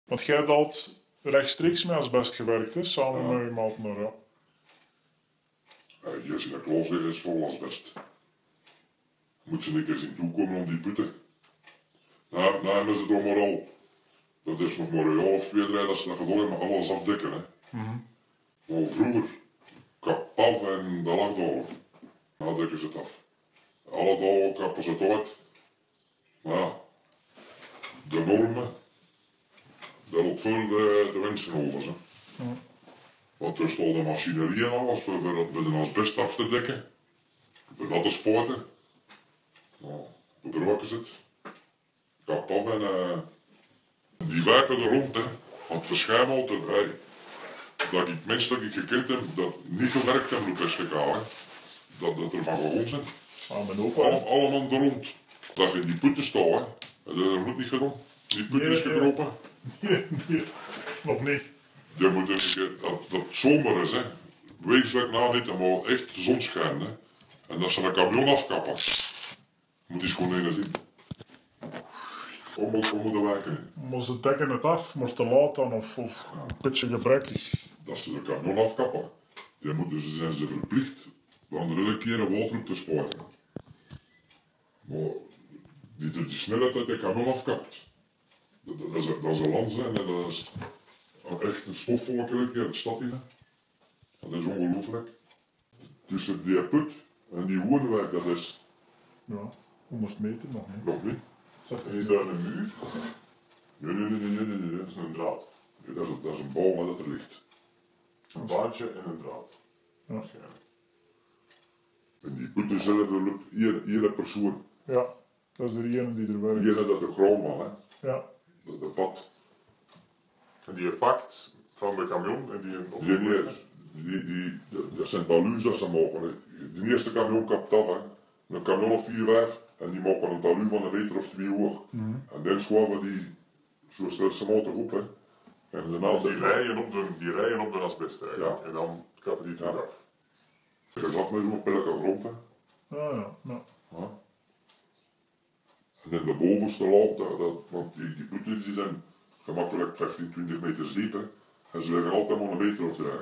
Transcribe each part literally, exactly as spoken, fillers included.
Want jij hebt altijd rechtstreeks met asbest gewerkt, hè? Samen Ja. met je maatner, ja. Uh, hier is in de klas is vol asbest. Moet ze een keer zien toekomen om die putten. Nou, nou hebben ze toch maar al. Dat is nog maar een jaar of twee, drie dat ze dat gedaan hebben, alles afdekken. Hè. Mm-hmm. Maar vroeger, kapaf en de lagdagen, nou dekken ze het af. Alle dagen kappen ze het uit. Maar ja, de normen, daar loopt veel de, de mensen over. Hè. Mm. Want er stond de machinerie en alles voor, voor, voor de asbest af te dekken. Voor natte spuiten. Nou, hoe bewaken ze het? Kap af en uh, die werken er rond, hè. Want verschijnen altijd, hey, dat ik het minst dat ik gekend heb, dat niet gewerkt hebben op S G K, hè. Dat, dat er van gewoon zijn. Ah, mijn opa. Alle, allemaal er rond. Dat je in die putten staat, hè. Dat hebben we niet gedaan. Die putten is Nee, nee. gekropen. Nee, nee, nog niet. Je moet een, dat, dat zomer is, hè. Wezenlijk nou niet, maar echt de zon schijnt, hè. En dat ze een camion afkappen. Moet die gewoon eens zien. Om, om moeten werken. Maar ze dekken het af, maar te laat dan, of, of een beetje gebrekkig. Dat ze de camion afkappen. Die moeten ze, zijn ze verplicht van de iedere keer een water op te spuiten. Maar die doet die snelheid dat de camion afkapt. Dat, dat, dat, is, dat is een land zijn, dat is echt een stofvolk elke keer de stad in. Dat is ongelooflijk. Tussen die put en die woonwijk, dat is Ja, honderd meter nog niet. nog niet. Zat er is daar een muur? Nee, nee, nee, nee, nee, nee, nee. Dat is een draad. Nee, dat, is een, dat is een bal hè, dat er ligt. Een baantje en een draad. Ja. Waarschijnlijk. En die putten zelf loopt iedere, iedere persoon. Ja, dat is er ene die er werkt. Iedere dat de kroonman, hè. Ja, Dat de pad. En die je pakt van de camion en die je op Die, die, die, die, dat- dat zijn talus dat ze mogen. Hè. De eerste camion kapt af, hè. Een camion of vier, vijf. En die mogen een talu van een meter of twee hoog. Mm-hmm. En dan schuiven die, zo stelt ze motor op, hè. En de Dus die andere, rijden op de, die rijden op de asbest eigenlijk. Ja. En dan kappen die het Ja. weer af. ze zag met zo'n pelletje grond, hè. ah ja, ja. Ja. En dan de bovenste laag, dat, dat, want die, die putten die zijn gemakkelijk vijftien, twintig meter diep, hè. En ze liggen altijd maar een meter of drie.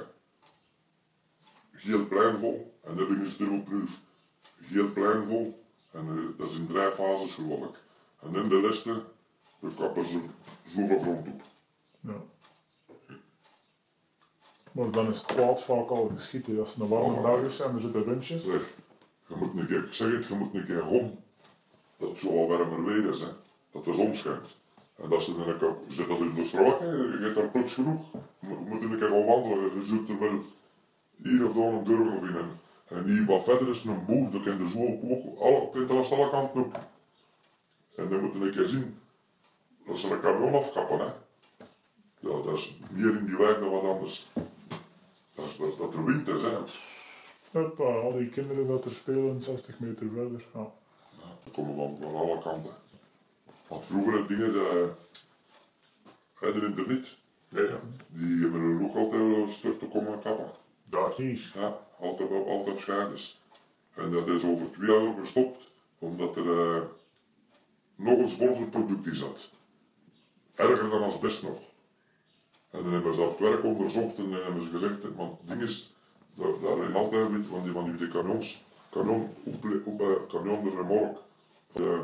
Heel plein vol, en dan beginnen ze erop proef. Heel plein vol, en uh, dat is in drie fases geloof ik. En dan de laatste, dan kappen ze zoveel grond op. Ja. Maar dan is het kwaad vaak al geschieten. Als het een warme Oh, dag ja. is en er zitten windjes. Zeg, je moet een keer, ik zeg het, je moet een keer om. Dat het zo al warmer weer is, hè. Dat de zon schijnt. En dat ze dan een keer, zit dat in de straat, hè. Je hebt daar plots genoeg. Je moet, moet een keer al wandelen, je zoekt er wel hier of daar een deur of in. En, en die wat verder is een boeg, dan kan je zo ook, ook alle, kunt er alle kanten op. En dan moet je een keer zien, dat ze een camion afkappen, hè. Ja, dat is meer in die wijk dan wat anders. Dat is, dat is dat er wind is, hè. Hoppa, al die kinderen dat er spelen, zestig meter verder. Ja. Ja, die komen van, van alle kanten. Want vroeger dingen, de, het internet, Ja, ja. die hebben er ook altijd stuk te komen kappen. Daar. Hier. Ja, altijd op, altijd op schaardes. En dat is over twee jaar gestopt, omdat er uh, nog een sportproduct in zat. Erger dan asbest nog. En dan hebben ze dat op het werk onderzocht en dan hebben ze gezegd, want het ding is, daar, daar zijn altijd wit van die, van die witte camions, camion, op, op, uh, camion de remorque, de,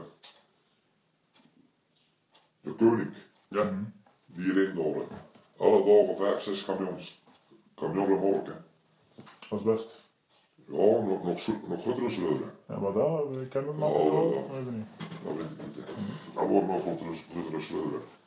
de koning, Ja. die erin door. Alle dagen vijf, zes camions, camion remorque. Dat is best. Ja, nog, nog, zo- nog grotere sleuren. Ja, maar dat, we kennen het Ja, materiaal, ja, ja. weet ik niet. Dat weet ik niet. Hè. Dat wordt nog grotere, grotere sleuren.